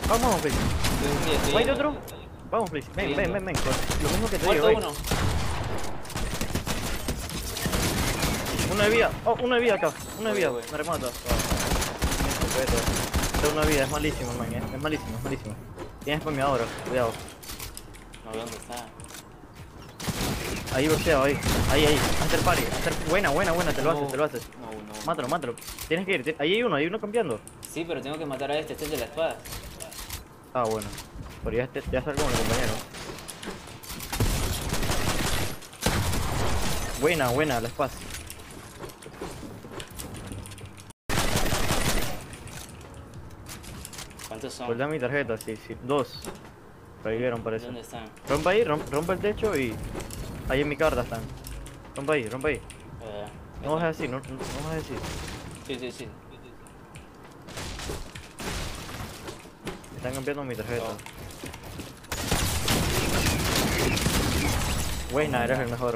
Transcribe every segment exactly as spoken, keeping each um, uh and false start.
Vamos, Blaze. Sí, estoy ¿Hay yendo. otro? Vamos, Blaze. Ven, ven, ven, ven. Lo mismo que te Muerto digo, uno. Una de vida. Oh, una de vida acá. Una de vida. Voy, voy. Me remata. Oh, tengo una vida. Es malísimo, man. Es, es malísimo, es malísimo. Tienes spameadora. Cuidado. No veo dónde está. Ahí boxeo, ahí. Ahí, ahí. After party. After... Buena, buena, buena. Te lo No. haces, te lo haces. No, no. Mátalo, mátalo. Tienes que ir. ti- Ahí hay uno, hay uno cambiando. Sí, pero tengo que matar a este, este es de la espada. Ah, bueno. Pero ya, este- ya está como el compañero. Buena, buena, la espada. ¿Cuántos son? Soldá mi tarjeta, sí, sí. Dos. Revivieron, parece. ¿Dónde están? Rompe ahí, rom- rompe el techo y... Ahí en mi carta están. Rompe ahí, rompe ahí. Eh, No vas a decir, no, no, no vas a decir. Sí, sí, sí. Están cambiando mi tarjeta. No. Buena, eres el mejor.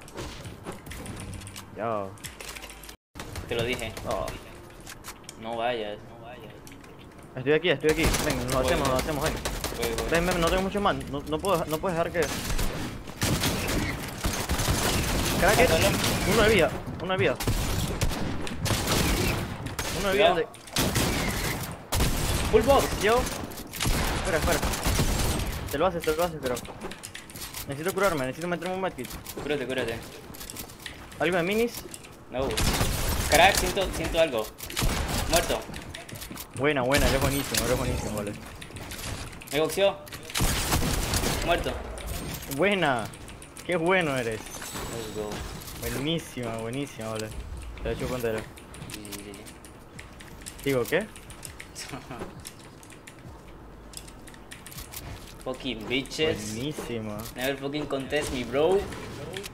Ya. Te lo dije. Oh. No vayas. No vayas. Estoy aquí, estoy aquí. Ven, nos Voy, hacemos, voy. nos hacemos, ven. Voy, voy. Ven, ven, no tengo mucho más. No, no puedo, no puedes dejar que... Cracker. Mátalo. Uno de vida, uno de vida. Uno de vida. Cuidado. De... Full box. Yo. Espera, espera. Te lo haces, te lo haces, pero... Necesito curarme, necesito meterme un medkit. Cúrate, cúrate. ¿Algo de minis? No. Crack, siento, siento algo. Muerto. Buena, buena, eres buenísimo, eres buenísimo, vale. Me boxeó. Muerto. Buena. Qué bueno eres. Let's go. Buenísima, buenísima, vale. Te he hecho puntero. Sí, sí, sí. Digo, ¿qué? Fucking bitches. Buenísima. Never fucking contest me, bro.